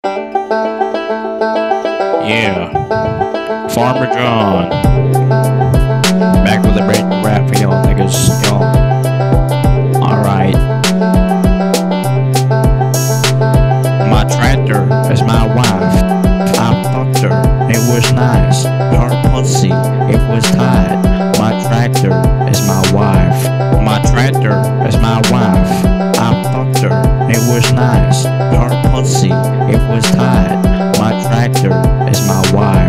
Yeah, Farmer John. Back with a brand new rap for y'all niggas, y'all. Alright. My tractor is my wife. I fucked her, it was nice. Her pussy, it was tight. My tractor is my wife. My tractor is my wife. I fucked her, it was nice. Her pussy, it was tight. My tractor is my wife.